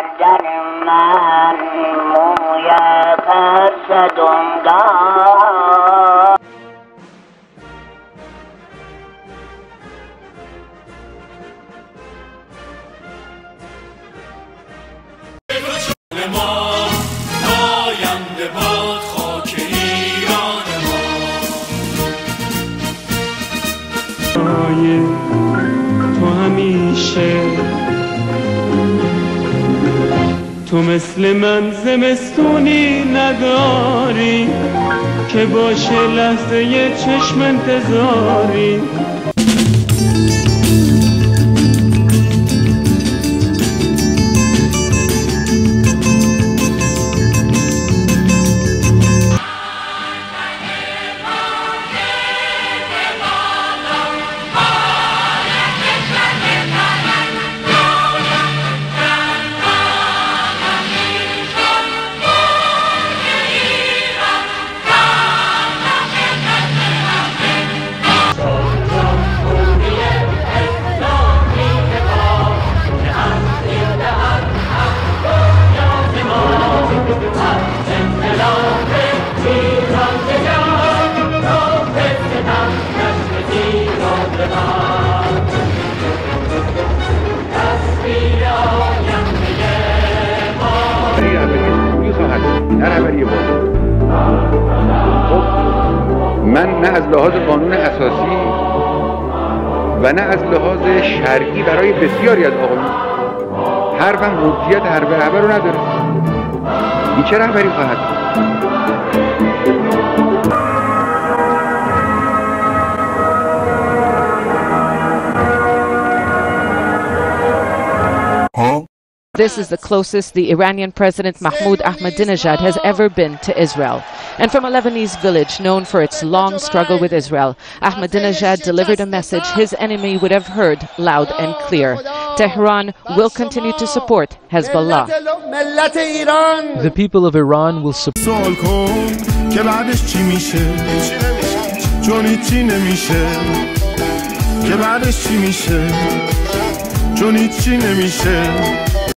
گردن من مویت صدم دار. آینده باد خاک ایران ما. تو همیشه تو مثل من زمستونی نداری که باشه لحظه چشم انتظاری. من نه از لحاظ قانون اساسی و نه از لحاظ شرعی برای بسیاری از آقایون حرفم حجیت حرف رهبر رو نداره. این چه رهبری خواهد؟ This is the closest the Iranian President Mahmoud Ahmadinejad has ever been to Israel. And from a Lebanese village known for its long struggle with Israel, Ahmadinejad delivered a message his enemy would have heard loud and clear. Tehran will continue to support Hezbollah. The people of Iran will support. که بعدش چی میشه؟ چون هیچی نمیشه.